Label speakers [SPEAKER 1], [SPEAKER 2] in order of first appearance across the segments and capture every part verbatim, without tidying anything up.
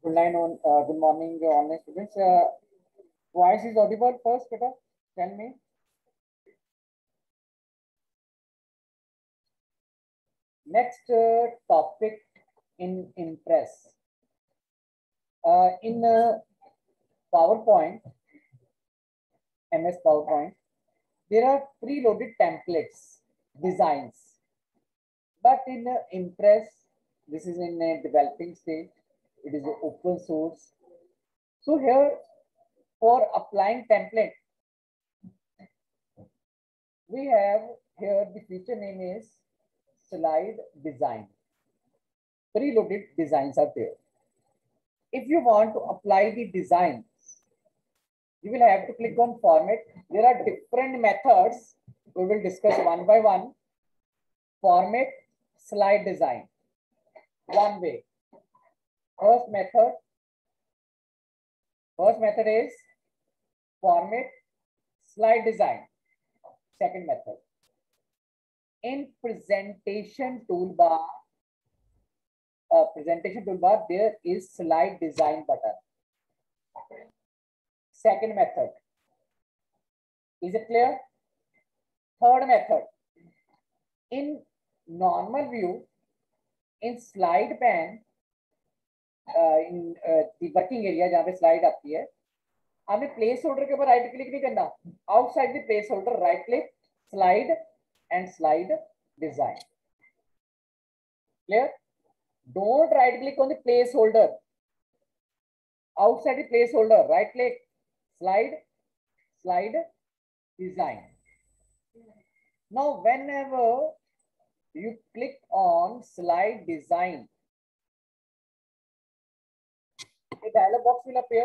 [SPEAKER 1] Good night, on uh, good morning, uh, online students. Uh, voice is audible first, beta. Tell me. Next uh, topic in Impress. Uh, in uh, PowerPoint, M S PowerPoint, there are preloaded templates, designs. But in uh, Impress, this is in a developing stage. It is open source. So here, for applying template, we have here the feature name is slide design. Preloaded designs are there. If you want to apply the designs, you will have to click on format. There are different methods. We will discuss one by one. Format, slide design. One way. First method. First method is format, slide design. Second method. In presentation toolbar, uh, presentation toolbar, there is slide design button. Second method. Is it clear? Third method. In normal view, in slide pane, uh, in uh, the working area जहाँ पे slide आती है, हमें place holder के ऊपर right click नहीं करना. Outside the placeholder right click, slide and slide design. Clear? Don't right click on the placeholder. Outside the placeholder, right click, slide, slide, design. Now, whenever you click on slide design, a dialog box will appear.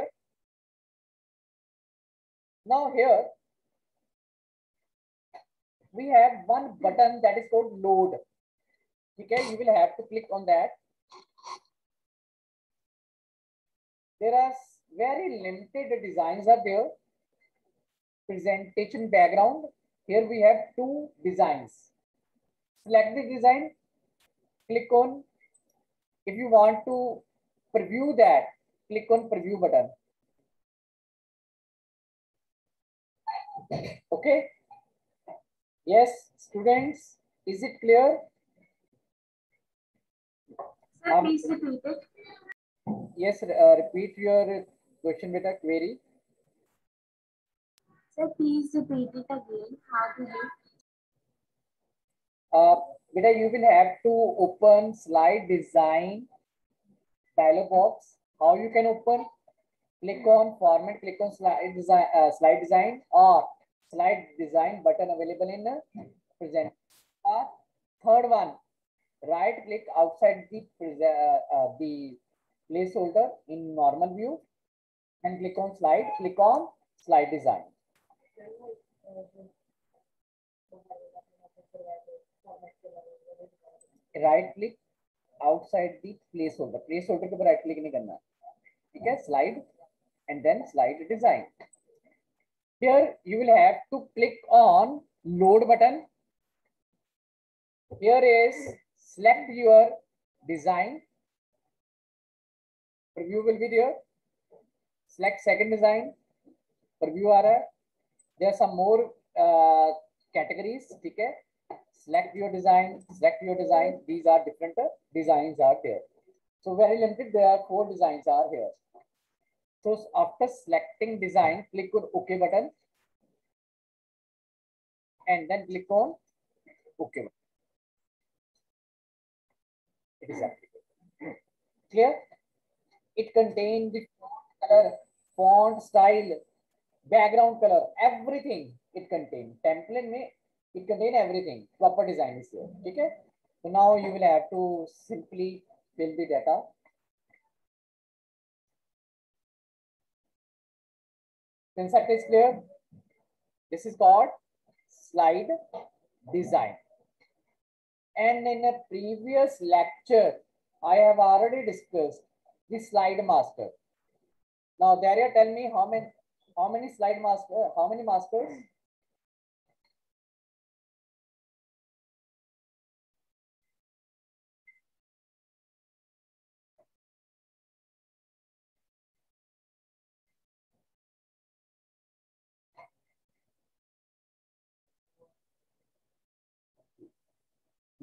[SPEAKER 1] Now here, we have one button that is called load. Okay, you will have to click on that. There are very limited designs are there. Presentation background. Here we have two designs. Select the design. Click on. If you want to preview that, click on preview button. Okay. Yes, students, is it clear?
[SPEAKER 2] Sir, um, please repeat it.
[SPEAKER 1] Yes, uh, repeat your question with a query.
[SPEAKER 2] Sir, please repeat it again. How to do?
[SPEAKER 1] Uh, beta, you will have to open slide design dialog box. How you can open? Click on format, click on slide design, uh, slide design or slide design button available in the present. Uh, third one, right click outside the uh, uh, the placeholder in normal view and click on slide, click on slide design. Right click outside the placeholder. Placeholder के ऊपर right click नहीं करना. ठीक है, slide and then slide design. Here you will have to click on load button. Here is select your design. Preview will be there. Select second design. Preview आ रहा है. There are some more uh, categories. ठीक है. Select your design. Select your design. These are different uh, designs are there. So very limited. There are four designs are here. So after selecting design, click on OK button. And then click on OK button. It is applicable. Clear? It contains the font color, font style, background color, everything it contains. Template may it contain everything. Proper design is there. Okay? So now you will have to simply fill the data. Concept is clear. This is called slide design. And in a previous lecture, I have already discussed the slide master. Now, Daria, tell me how many how many slide master, how many masters?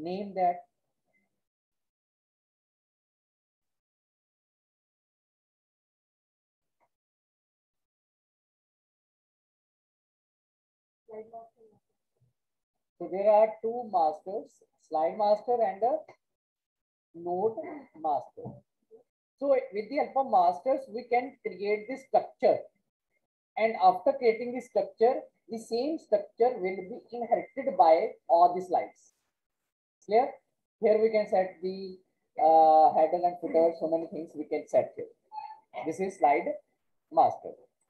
[SPEAKER 1] name that. So there are two masters, slide master and a node master. So with the help of masters, we can create this structure. And after creating the structure, the same structure will be inherited by all the slides. Clear? Here we can set the uh, header and footer, so many things we can set here. This is slide master.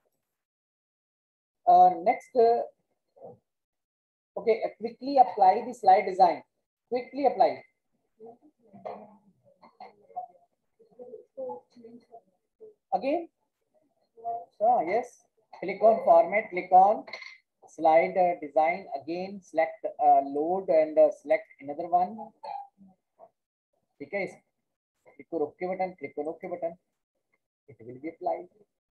[SPEAKER 1] Uh, next, uh, okay, uh, quickly apply the slide design. Quickly apply. Again, so yes, click on format, click on slide uh, design, again select uh, load and uh, select another one. Okay, click on OK button, click on OK button. It will be applied.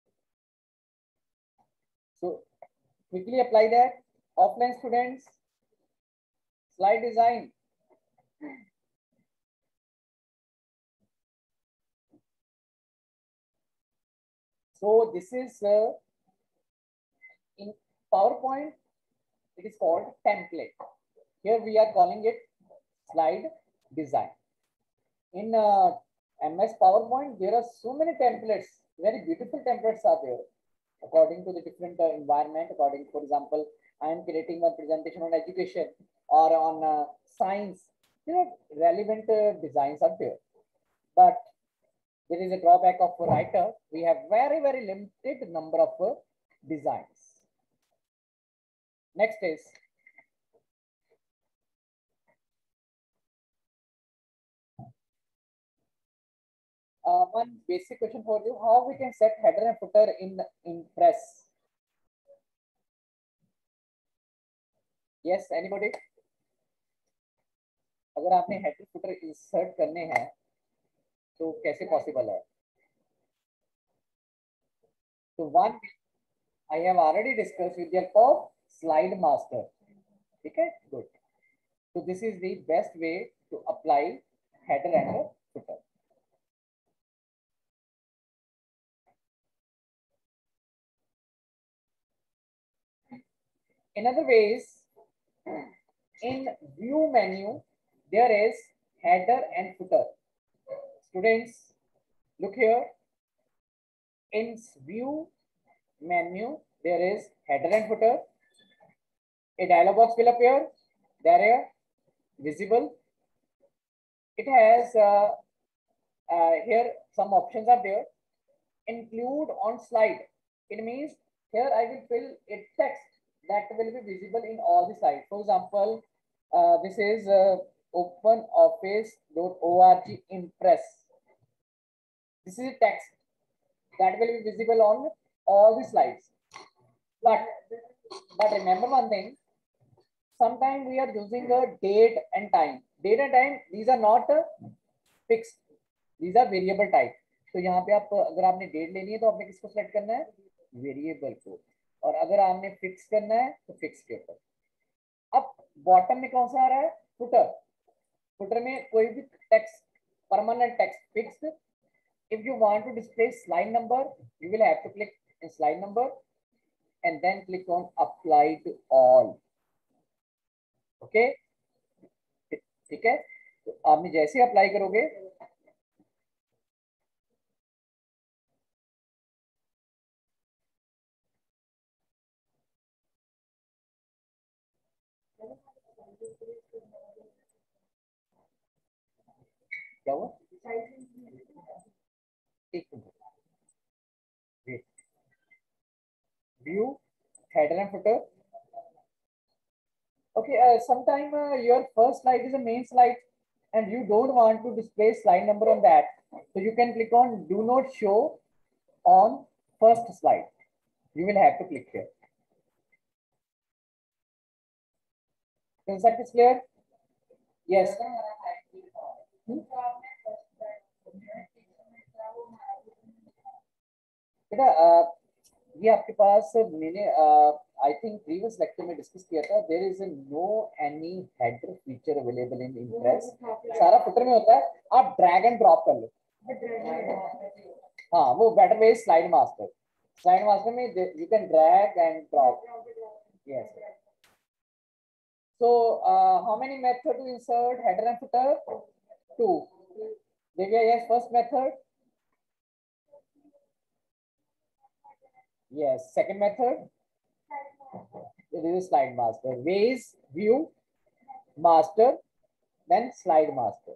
[SPEAKER 1] So quickly apply that. Offline students, slide design. So this is uh, in PowerPoint, it is called template. Here we are calling it slide design. In uh, M S PowerPoint, there are so many templates, very beautiful templates are there according to the different uh, environment. According, for example, I am creating one presentation on education or on uh, science. You know, relevant uh, designs are there. But there is a drawback of a writer. We have very, very limited number of uh, designs. Next is uh, one basic question for you. How we can set header and footer in Impress? Yes, anybody? अगर आपने header footer insert करने हैं तो कैसे possible है? So one I have already discussed with the help of slide master. Okay, good. So this is the best way to apply header and footer. Another way is in view menu, there is header and footer. Students, look here. In view menu, there is header and footer. A dialog box will appear. There are visible. It has uh, uh, here some options are there. Include on slide. It means here I will fill a text that will be visible in all the slides. For example, uh, this is uh, open office dot org Impress. This is a text that will be visible on all the slides. But, but remember one thing, sometimes we are using a date and time. Date and time, these are not fixed. These are variable type. तो यहाँ पे आप अगर आपने date लेनी है तो आपने किसको सेलेक्ट करना है? वेरिएबल को. और अगर आपने फिक्स करना है तो फिक्स के ऊपर. अब बॉटम में कौन सा आ रहा है? फुटर. फुटर में कोई भी text, permanent text fixed. If you want to display slide number, you will have to click in slide number and then click on apply to all. Okay? ठीक है? तो आपने जैसे अप्लाई करोगे क्या हुआ? एक minute. View, header and footer. Okay, uh, sometime uh, your first slide is a main slide and you don't want to display slide number on that. So you can click on do not show on first slide. You will have to click here. Concept is clear? Yes. Hmm? बेटा ये आपके पास मैंने I think previous lecture में discuss किया था, there is no any header feature available in Impress, सारा footer में होता है, आप ड्रैग एंड ड्रॉप कर लो। हाँ, वो better way slide master, slide master में you can drag and drop. Yes, so uh, how many method to insert header and footer? Two. Divya, yes, first method. Yes, second method. It is slide master. Ways, view, master, then slide master.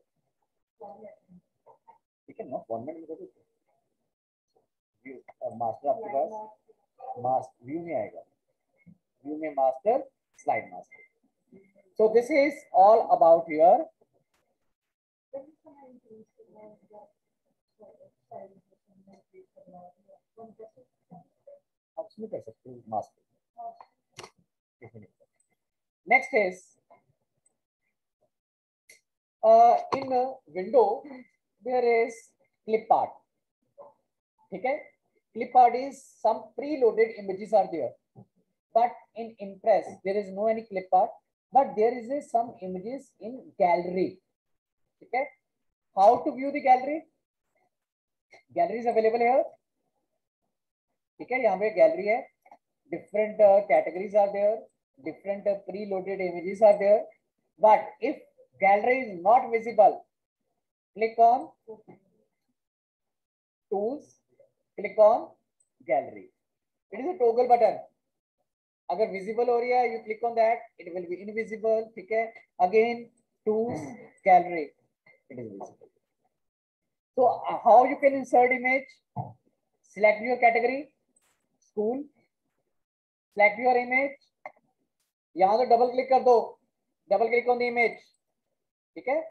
[SPEAKER 1] ठीक है ना, format में तो view master आपके पास master view में आएगा, view में master, slide master. So this is all about your कर सकते हो master. Next is uh, in a window there is clip art. ठीक है, clip art is some preloaded images are there, but in Impress there is no any clip art, but there is a some images in gallery. ठीक है, how to view the gallery? Gallery is available here. ठीक है, यहाँ पे gallery है, different uh, categories are there, different uh, preloaded images are there, but if gallery is not visible, click on tools, click on gallery. It is a toggle button. अगर visible हो रही है, you click on that, it will be invisible. ठीक है, again tools, gallery, it is visible. So uh, how you can insert image? Select your category, school, select your image, यहाँ तो double click कर दो, double click on the image. ठीक है,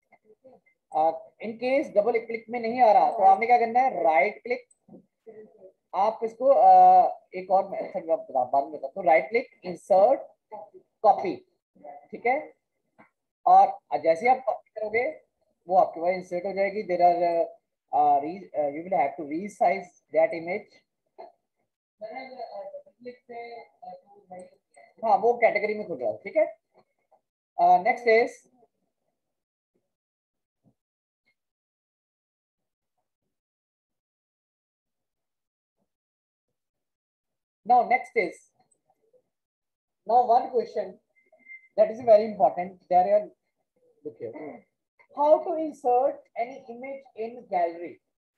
[SPEAKER 1] in case double click में नहीं आ रहा तो आपने क्या करना है, राइट क्लिक. आप इसको uh, एक और मेथड बाद में बताता हूँ. Right click, insert, copy. ठीक है, और जैसे आप कॉपी करोगे वो आपके पास इंसर्ट हो जाएगी. There are you will have to resize that image. हाँ, वो कैटेगरी में खुल रहा है. ठीक है, next is now next is now one question that is very important. There are, look here, how to insert any image in gallery.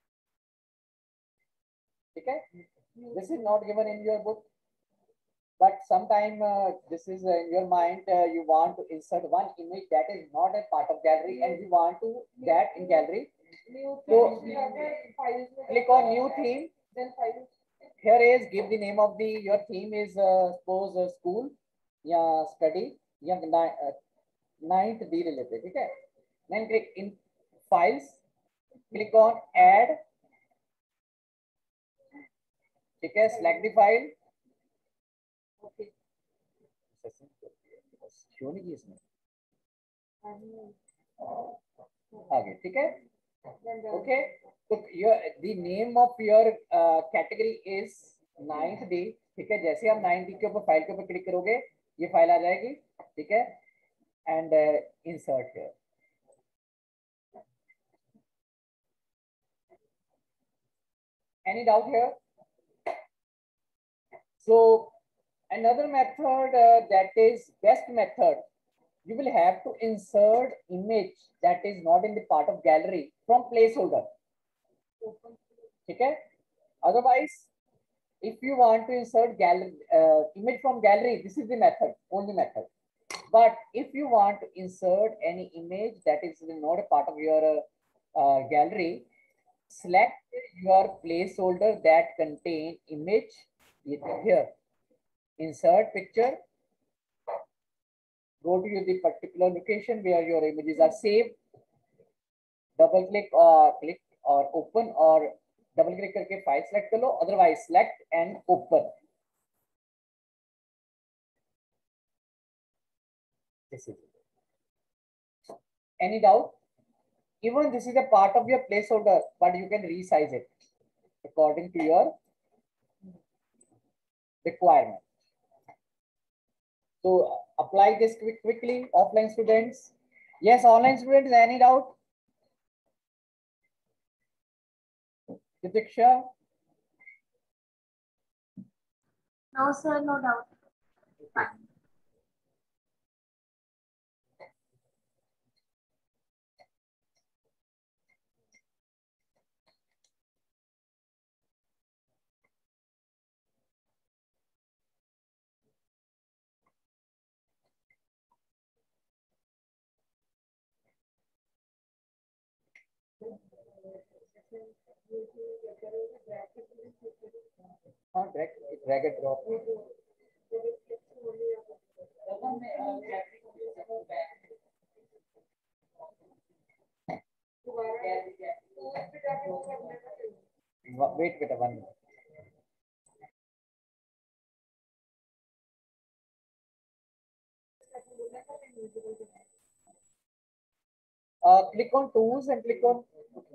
[SPEAKER 1] ठीक है, this is not given in your book, but sometime uh, this is uh, in your mind. Uh, you want to insert one image that is not a part of gallery and you want to that in gallery. So click on new theme, then file. Here is give the name of the your theme is uh, suppose uh, school या study या ninth D ले लेते. ठीक है, then click in files, click on add. ठीक है, select the file. Okay, क्यों नहीं की इसमें आगे. ठीक है, okay, so your the name of your uh, category is ninth D. ठीक है, जैसे आप ninth D के ऊपर फाइल के ऊपर क्लिक करोगे ये फाइल आ जाएगी. ठीक है, and insert here. Any doubt here? So another method uh, that is best method, you will have to insert image that is not in the part of gallery from placeholder. ठीक है, otherwise if you want to insert gallery uh, image from gallery, this is the method, only method. But if you want to insert any image that is not a part of your uh, uh, gallery, select your placeholder that contain image here, insert picture, go to the particular location where your images are saved, double click or click or open or double click करके file select कर लो, otherwise select and open. This is it. Any doubt? Even this is a part of your placeholder, but you can resize it according to your requirement. So apply this quick, quickly, offline students. Yes, online students, any doubt? Titiksha?
[SPEAKER 2] No, sir, no doubt. Fine.
[SPEAKER 1] Huh, drag, drag and drop. Wait, wait, one minute. Uh, click on tools and click on.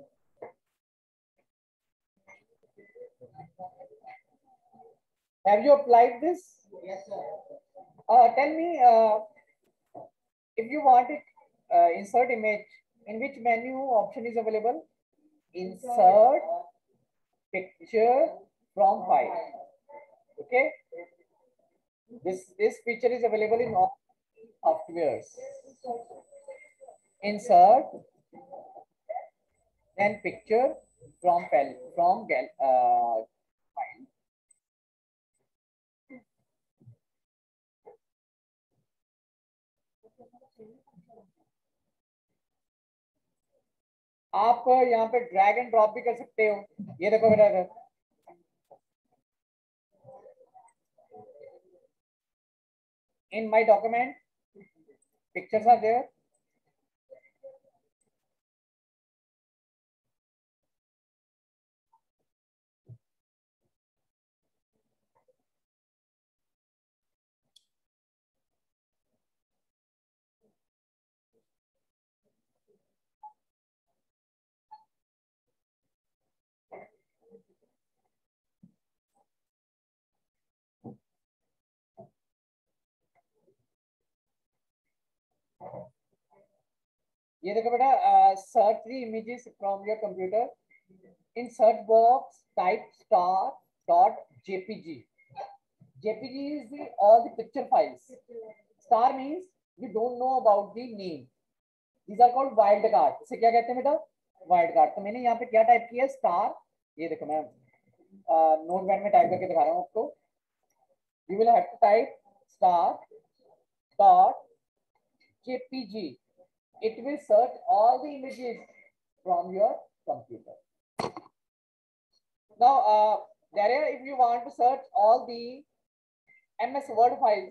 [SPEAKER 1] Have you applied this? Yes, sir. Uh, tell me, uh, if you want it, uh, insert image, in which menu option is available? Insert picture from file. Okay. This this feature is available in all softwares. Insert, then picture from file from gal uh, file. आप यहाँ पे drag and drop भी कर सकते हो. ये देखो बेटा, in my document pictures are there. ये देखो बेटा, search the images from your computer. In search box type star dot jpg. Jpg is the all the picture files. Star means you don't know about the name. These are called wild card. इसे क्या कहते हैं बेटा? Wild card. तो मैंने यहाँ पे क्या टाइप किया? Star. ये देखो मैं नोट पैड में टाइप करके दिखा रहा हूँ आपको. You will have to type star dot jpg. It will search all the images from your computer. Now, uh, Daria, if you want to search all the M S Word files,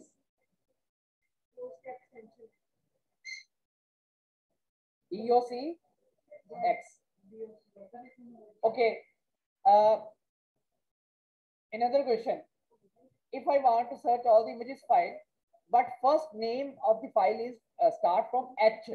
[SPEAKER 1] D O C X. Okay. Uh, another question. If I want to search all the images file, but first name of the file is uh, start from H.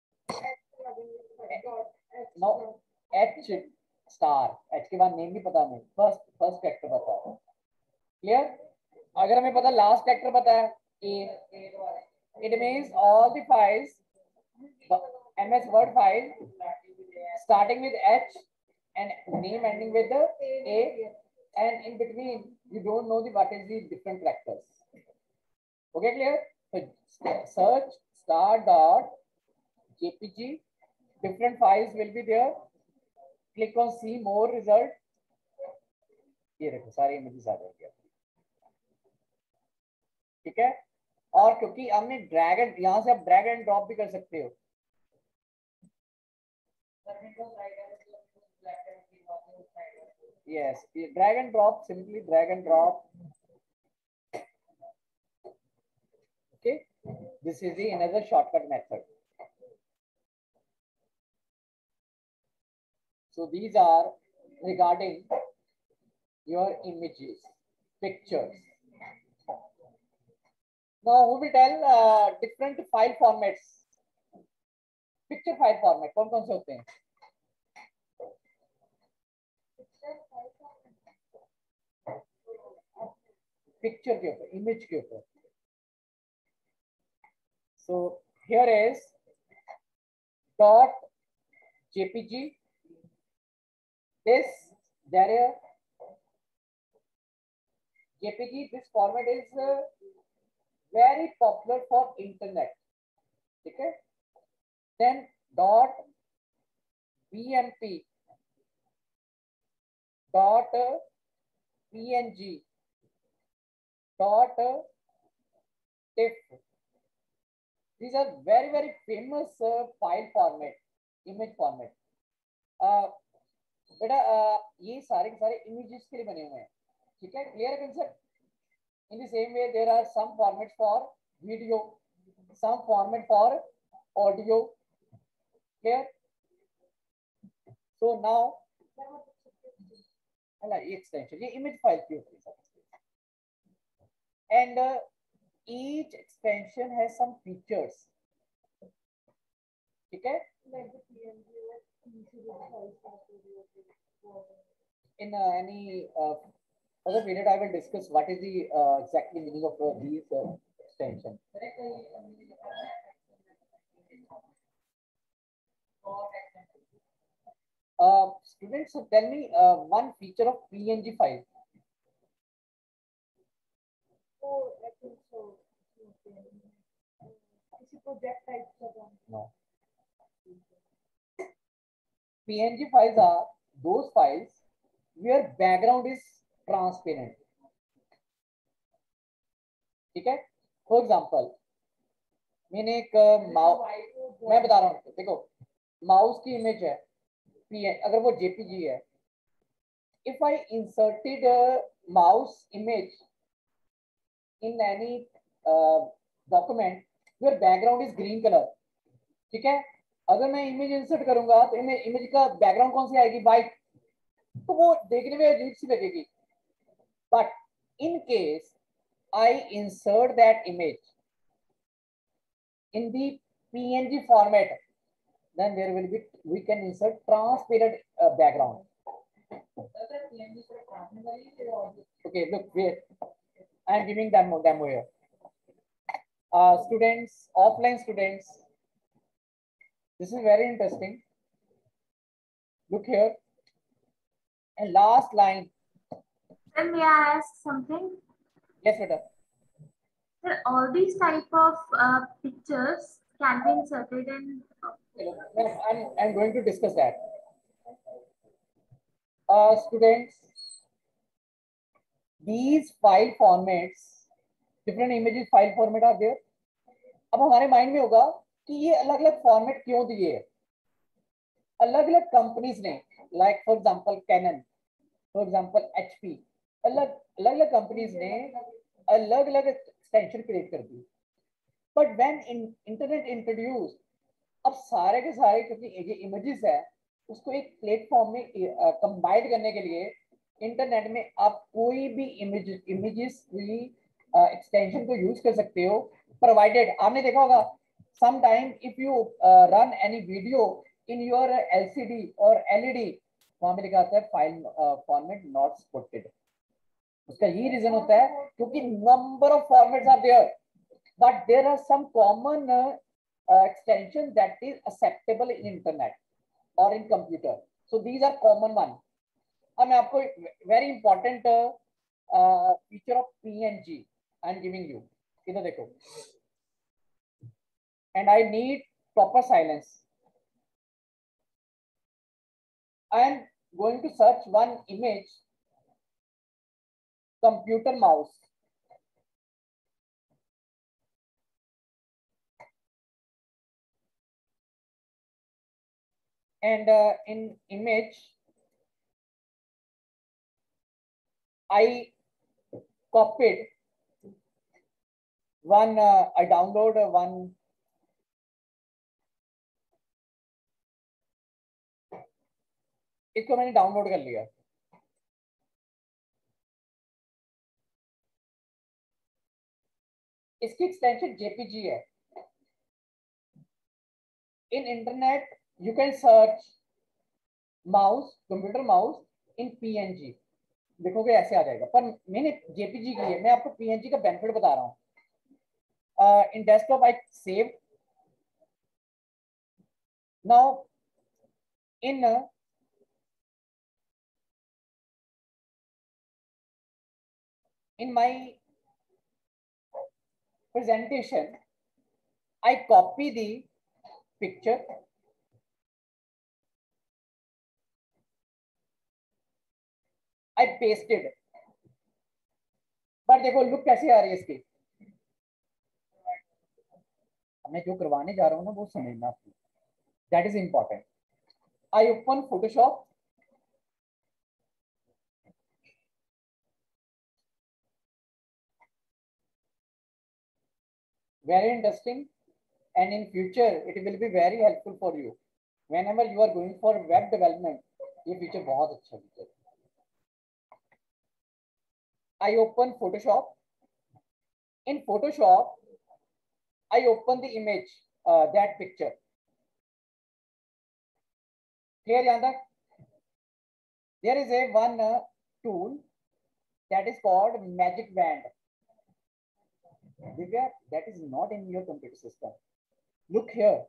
[SPEAKER 1] No, H star. H के बाद name नहीं पता हमें. First first character पता है. Clear? अगर हमें पता last character पता है A, it means all the files, M S Word file starting with H and name ending with the A, and in between you don't know the what is the different characters. Okay, clear? So search star dot jpg. Different files will be there. Click on see more result. ये देखो सारी images आ जाएंगे. ठीक है. और क्योंकि हमने drag and यहाँ से आप ड्रैग एंड ड्रॉप भी कर सकते हो. Yes, drag and drop, simply drag and drop. Okay, this is the another shortcut method. So these are regarding your images, pictures. Now we will tell uh, different file formats. Picture file format कौन कौन से होते हैं? Picture के ऊपर, image के ऊपर. here is dot jpg. This there jpg, this format is uh, very popular for internet. Okay, then dot bmp, dot png, dot tiff. These are very very famous uh, file format, image format. uh, बेटा uh, ये सारे के सारे images के लिए बने हुए हैं, ठीक है, clear concept. In the same way there are some formats for video, some format for audio, clear. So now ये extension, ये image file की होती है, and uh, each extension has some features, ठीक है. In uh, any uh, other period, I will discuss what is the uh, exactly meaning of uh, these uh, extension. Uh, students, so tell me uh, one feature of P N G file.
[SPEAKER 2] Oh, I think so. Project type.
[SPEAKER 1] No. P N G files are those files where background is transparent. ठीक है, for example मैंने एक mouse, मैं बता रहा हूँ, देखो mouse की इमेज है पीएन, अगर वो जेपीजी है, if I inserted mouse image in any document where background is green colour, ठीक है, अगर मैं इमेज इंसर्ट करूंगा तो इमेज इमेज का बैकग्राउंड कौन सी आएगी, व्हाइट, तो वो देखने में अजीब सी लगेगी. But in case I insert that image in the P N G format, then there will be, we can insert transparent uh, background. Okay, look wait, I am giving demo demo here. Uh, students, offline students, this is very interesting. Look here, and last line.
[SPEAKER 2] Then may I ask something?
[SPEAKER 1] Yes, better.
[SPEAKER 2] Sir, all these type of uh, pictures can be inserted in. Uh,
[SPEAKER 1] I'm, I'm going to discuss that. Uh, students, these file formats, different images file format are there. अब हमारे mind में होगा कि ये अलग अलग format क्यों दिए, अलग अलग कंपनीज ने, like for example Canon, for example HP, अलग अलग अलग कंपनीज ने अलग अलग एक्सटेंशन क्रिएट कर दी. बट व्हेन इंटरनेट इंट्रोड्यूस, अब सारे के सारे क्योंकि ये इमेजेस है उसको एक प्लेटफॉर्म में कंबाइन करने के लिए इंटरनेट में आप कोई भी इमेज इमेजेस की एक्सटेंशन को यूज कर सकते हो, प्रोवाइडेड, आपने देखा होगा sometime if you run any video in your LCD और एलईडी, वहां पे लिखा होता है फाइल फॉर्मेट नॉट सपोर्टेड. उसका यही रीजन होता है क्योंकि number of formats are there, but there are some common extension that is acceptable in internet or in computer. So these are common one. अब मैं आपको very important uh, feature of P N G I am giving you. इधर देखो. And I need proper silence. I am going to search one image, computer mouse. And uh, in image, I copied one, uh, I download one इसको मैंने download कर लिया. इसकी extension JPG है. In internet you can search mouse, computer mouse in PNG, देखोगे ऐसे आ जाएगा, पर मैंने जेपीजी की है, मैं आपको पीएनजी का बेनिफिट बता रहा हूँ. In desktop I save Now, in uh, in my presentation, I copy the picture, I pasted, पर देखो लुक कैसे आ रही है इसकी, मैं जो करवाने जा रहा हूँ ना वो समझना, that is important. I open Photoshop, very interesting, and in future it will be very helpful for you whenever you are going for web development. ये फीचर बहुत अच्छा feature. I open Photoshop. In Photoshop, I open the image, uh, that picture. Clear, Yanda? There is a one uh, tool that is called Magic Wand. Divya, that is not in your computer system. Look here.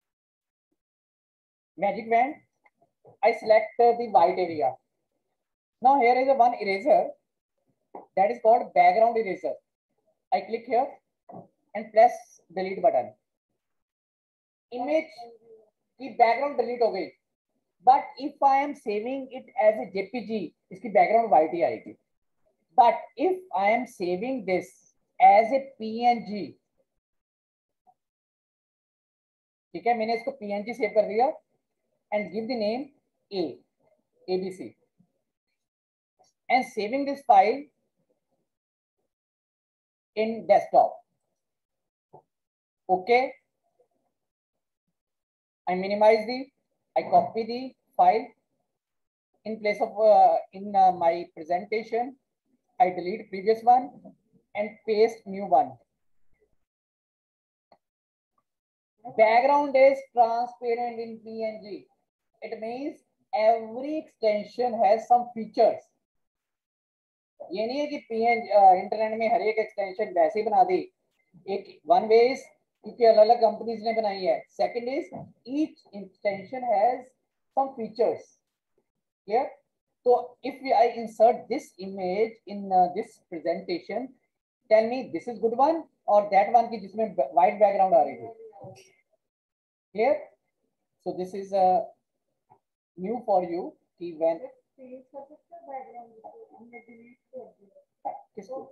[SPEAKER 1] Magic Wand. I select uh, the white area. Now here is a one eraser that is called background eraser. I click here and press delete button. Image की background delete हो गई. But if I am saving it as a J P G, इसकी background white ही आएगी. But if I am saving this as a P N G, ठीक है, मैंने इसको P N G save कर दिया and give the name A, A B C, and saving this file in desktop. Okay. I minimize the, I copy the file in place of uh, in uh, my presentation. I delete previous one and paste new one. Background is transparent in P N G. It means every extension has some features. ये नहीं है कि P N G internet में हर एक extension वैसे ही बना दी. एक one way is क्योंकि अलग अलग कंपनीज ने बनाई है. Second is each extension has some features. Here, so if we, I insert this image in uh, this presentation, tell me this is good one or that one की जिसमें white background आ रही है. Clear? So this is uh, new for you कि when किसको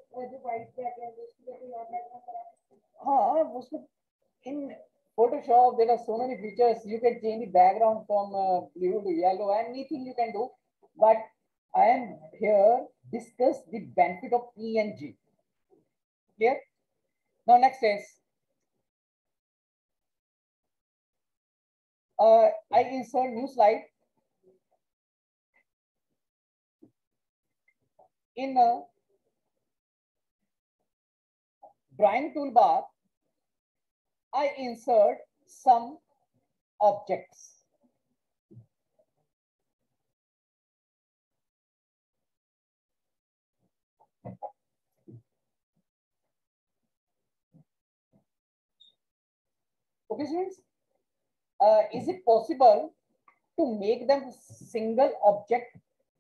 [SPEAKER 1] हाँ उसको in Photoshop there are so many features. You can change the background from uh, blue to yellow, anything you can do. But I am here discuss the benefit of P N G. Clear? Now next is uh, I insert new slide in a drawing toolbar. I insert some objects. Okay, students, uh, is it possible to make them single object?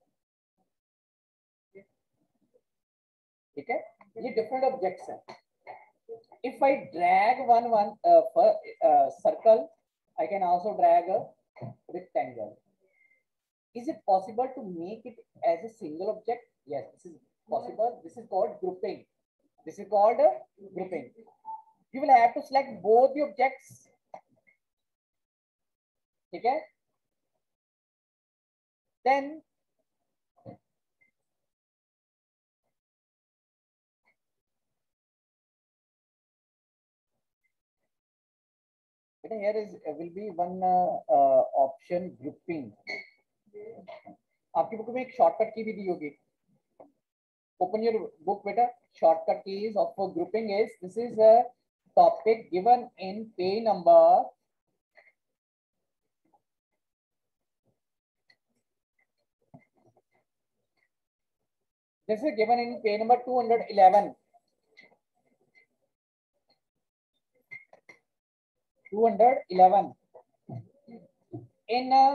[SPEAKER 1] ठीक है, ये different objects हैं. If I drag one one uh, for, uh, circle, I can also drag a rectangle. Is it possible to make it as a single object? Yes, this is possible. This is called grouping. This is called uh, grouping. You will have to select both the objects. Okay. Then here is uh, will be one uh, uh, option grouping. आपकी book में एक shortcut की भी दी होगी. Open your book, beta. Shortcut keys of grouping is this is a topic given in page number this is given in page number two hundred eleven. two hundred eleven. in uh,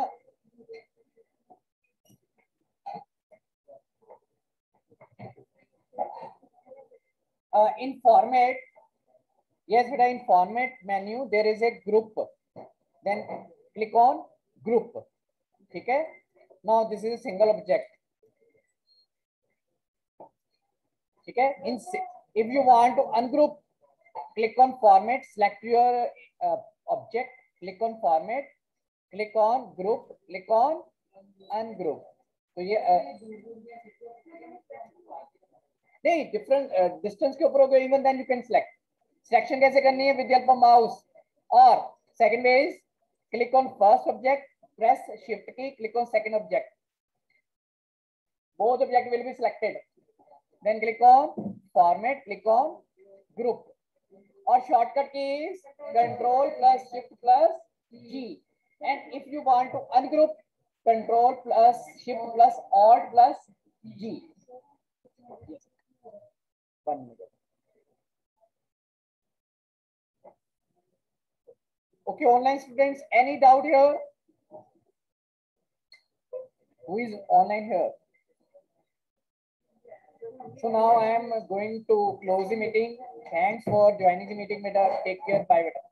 [SPEAKER 1] uh, in format, yes beta, in format menu there is a group, then click on group. Okay, now this is a single object. Okay, in if you want to ungroup, click on format, select your uh, object, click on format, click on group, click on ungroup. तो ये नहीं different distance के ऊपर हो गया, even then you can select. Selection कैसे करनी है? With help of mouse. और second way is click on first object, press shift key, click on second object. Both object will be selected. Then click on format, click on group. और shortcut key is control plus shift plus G. And if you want to ungroup, control plus shift plus alt plus G. One minute. Okay, online students, any doubt here? Who is online here? So now I am going to close the meeting. Thanks for joining the meeting, beta. Take care. Bye, beta.